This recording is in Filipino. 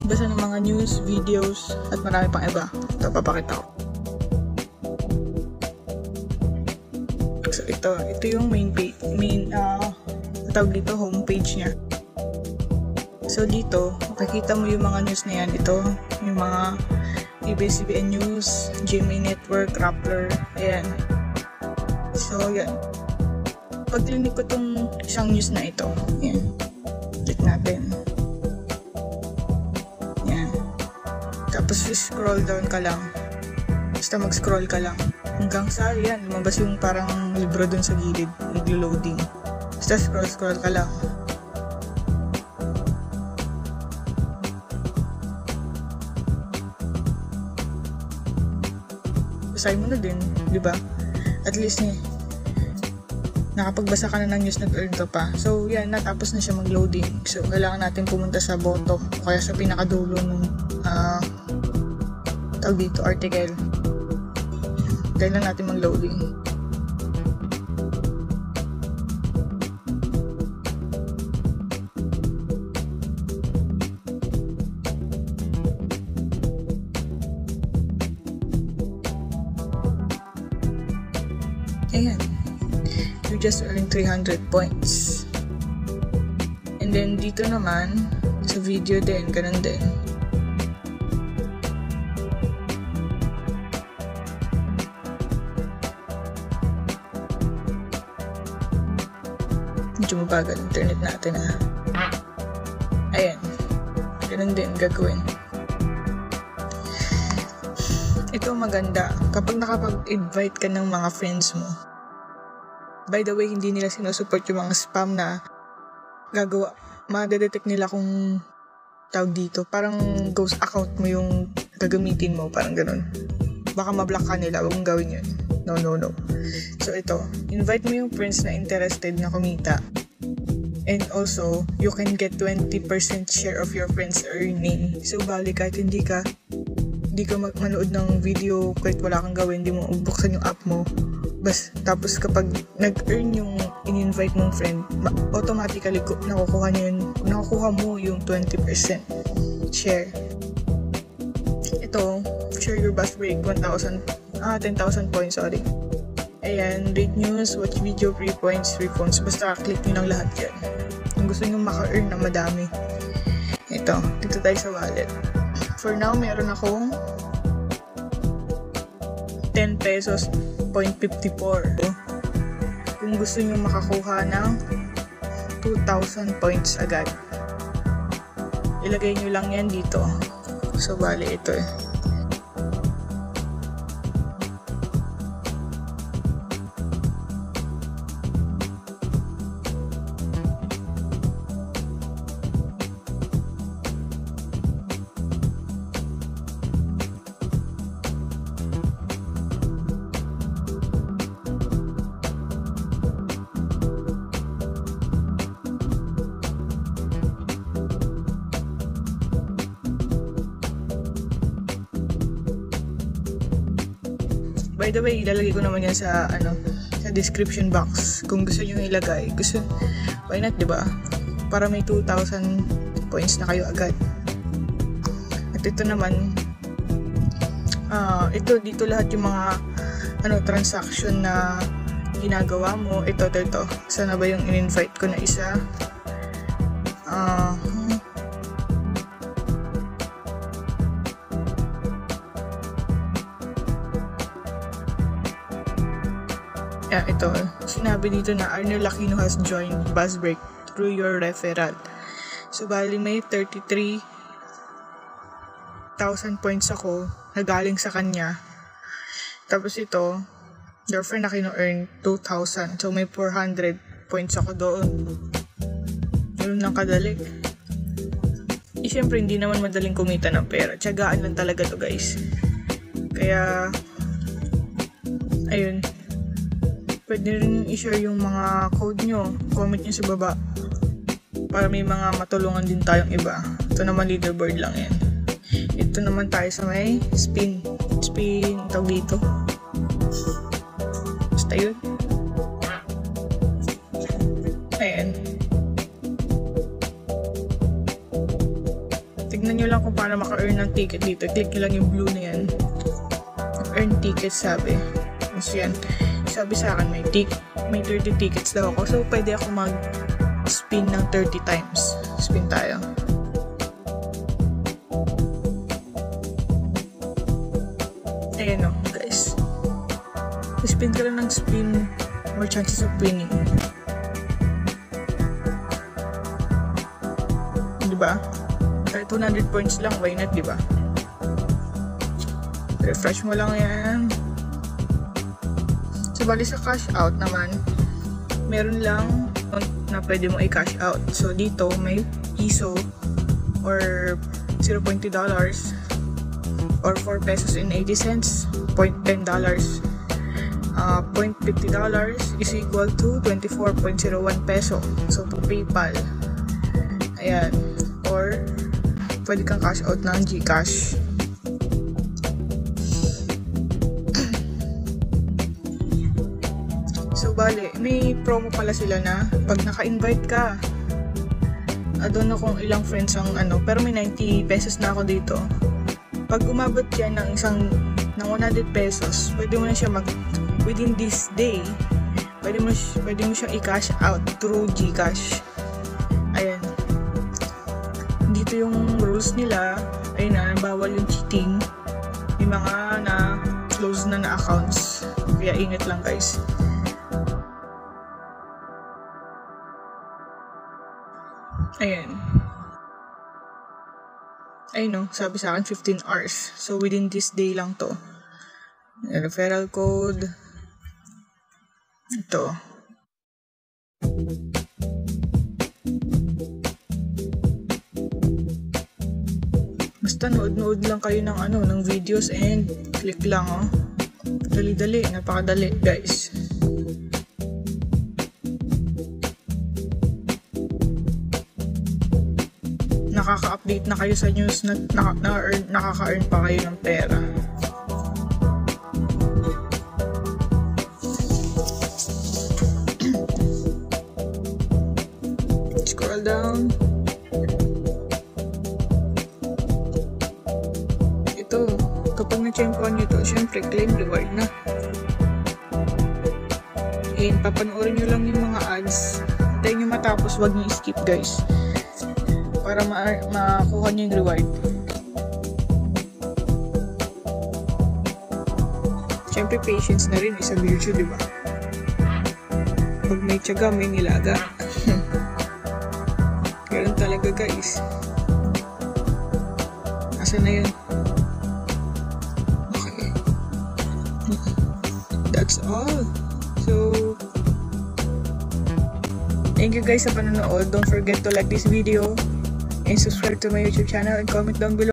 Basta ng mga news, videos, at marami pang iba. Ito, papakita ko. So, ito yung tawag dito, homepage niya. So, dito, makikita mo yung mga news na yan. Ito, yung mga ABS-CBN News, GMA Network, Rappler, ayan. So, yan. Pag-click ko tong isang news na ito, ayan. Click natin. Ayan. Tapos, scroll down ka lang. Basta mag-scroll ka lang. Hanggang sa, yan, lumabas yung parang libro dun sa gilid, nag-loading. Basta scroll ka lang. Basahin mo na din, di ba? At least nakapagbasa ka na ng news, nag-earn ka pa. So, yan, natapos na siya mag-loading. So, kailangan natin pumunta sa bottom o kaya sa pinakadulo ng tawag dito, article. Kailangan natin mag-loading. Ayan. You just earned 300 points. And then, dito naman, sa video din, ganun din. Medyo mabagal internet natin Ayan. Ganun din gagawin. Ito maganda. Kapag nakapag-invite ka ng mga friends mo. By the way, hindi nila sinusupport yung mga spam na gagawa. Madedetect nila kung tawag dito. Parang ghost account mo yung gagamitin mo. Parang ganun. Baka mablock ka nila. Huwag mong gawin yun. No. So ito, invite mo yung friends na interested na kumita. And also, you can get 20% share of your friends' earning. So bali kahit hindi ka manood ng video, kahit wala kang gawin, hindi mo buksan yung app mo. Tapos kapag nag-earn yung in-invite mong friend, automatically nakukuha mo yung 20% share. Ito, share your bus break, 10,000 points, sorry. Ayan, read news, watch video, free points, free phones. Basta click nyo ng lahat yan. Kung gusto nyo maka-earn na madami. Ito, dito tayo sa wallet. For now, meron akong 10 pesos, 0.54. Kung gusto nyo makakuha ng 2,000 points agad, ilagay nyo lang yan dito. So, bali ito By the way, ilalagay ko naman yan sa sa description box. Kung gusto niyo ilagay, why not, 'di ba? Para may 2,000 points na kayo agad. At ito naman, dito lahat yung mga transaction na ginagawa mo. Ito. Sana ba yung in-invite ko na isa? Ito, sinabi dito na Arnel Aquino has joined Buzzbreak through your referral. So, bali may 33,000 points ako na galing sa kanya. Tapos ito, your friend Aquino earned 2,000. So, may 400 points ako doon. Yun lang kadali. Siyempre, hindi naman madaling kumita ng pera. Tiyagaan lang talaga to, guys. Kaya, ayun. Pwede rin i-share yung mga code nyo. Comment nyo sa baba. Para may mga matulungan din tayong iba. Ito naman leaderboard lang yan. Ito naman tayo sa may spin. Tawag dito. Basta yun. Ayan. Tignan nyo lang kung paano maka-earn ng ticket dito. Click nyo lang yung blue na yan. Earn tickets sabi. So yan. Sabi sa akin may 30 tickets daw ako. So pwede ako mag-spin ng 30 times. Spin tayo. Ayan o guys. Spin ka lang ng spin. More chances of winning. Diba? Kahit 200 points lang, why not, diba? Refresh mo lang yan. So, bali sa cash out naman, meron lang na pwede mo i-cash out. So, dito may piso or $0.2 or 4 pesos and 80 cents, $0.10. $0.50 is equal to 24.01 peso. So, to PayPal. Ayan. Or, pwede kang cash out ng GCash. So, bale, may promo pala sila na pag naka-invite ka, I don't know kung ilang friends ang pero may 90 pesos na ako dito. Pag umabot yan ng 100 pesos, pwede mo na siya within this day, pwede mo siyang i-cash out through GCash. Ayan. Dito yung rules nila. Ayun na, bawal yung cheating. May mga close na accounts. Kaya ingat lang guys. Ayan. Ayun no, sabi sa akin 15 hours. So within this day lang to. Referral code. Ito. Basta nood lang kayo ng videos and click lang Dali-dali, napakadali guys. Nakaka-update na kayo sa news na nakaka-earn pa kayo ng pera. Scroll down. Ito, kapag na-champion nyo to, syempre claim reward na. And papanoorin nyo lang yung mga ads. Hintayin nyo matapos, wag nyo skip guys. Para makuha nyo yung reward. Syempre patience na rin sa virtue, diba? Pag may tiyaga, may nilaga. Ganun talaga guys. Asa na yun? Okay. That's all. So, thank you guys sa panonood. Don't forget to like this video and subscribe to my YouTube channel and comment down below.